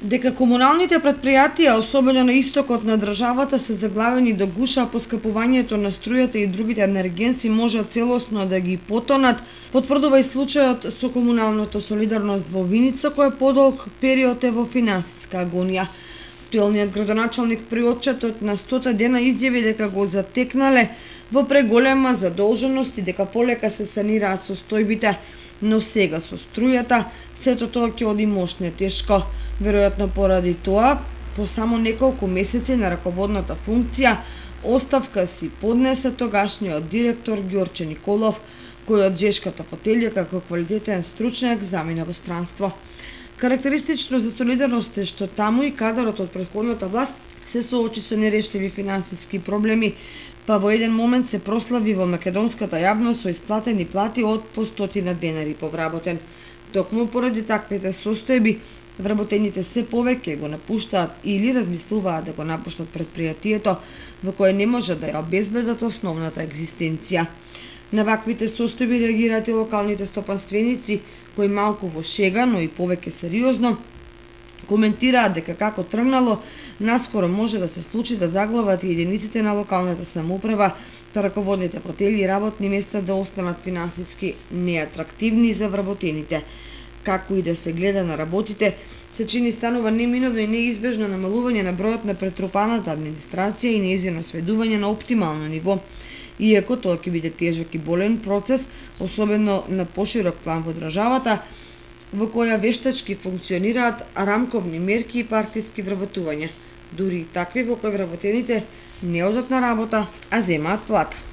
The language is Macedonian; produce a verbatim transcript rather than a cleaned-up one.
Дека комуналните претпријатија, особено на истокот на државата, се заглавени до гуша, а поскапувањето на струјата и другите енергенси може целосно да ги потонат, потврдува и случајот со комуналното солидарност во Виница, кој подолг период е во финансиска агонија. Актуелниот градоначалник при отчетот на стота дена изјави дека го затекнале во преголема задолженост и дека полека се санираат состојбите, но сега со струјата сето тоа ќе оди мошне тешко. Веројатно поради тоа, по само неколку месеци на раководната функција, оставка си поднесе тогашниот директор Ѓорче Николов, кој од жешката фотелја како квалитетен стручњак замина во странство. Карактеристично за солидарност е што таму и кадарот од претходната власт се соочи со нерештиви финансиски проблеми, па во еден момент се прослави во македонската јавност со исплатени плати од по стотина денари по вработен. Токму поради таквите состојби, вработените се повеќе го напуштаат или размислуваат да го напуштат предпријатието во кое не може да ја обезбедат основната екзистенција. На ваквите состојби реагираат и локалните стопанственици, кои малку во шега, но и повеќе сериозно, коментираат дека како тргнало, наскоро може да се случи да заглават и единиците на локалната самоуправа, да раководните фотели и работни места да останат финансиски неатрактивни за вработените. Како и да се гледа на работите, се чини станува неминовно и неизбежно намалување на бројот на претрупаната администрација и нејзино сведување на оптимално ниво. Иако тоа ќе биде тежок и болен процес, особено на поширок план во државата, во која вештачки функционираат рамковни мерки и партиски вработувања, дури и такви во кои вработените не одат на работа, а земаат плата.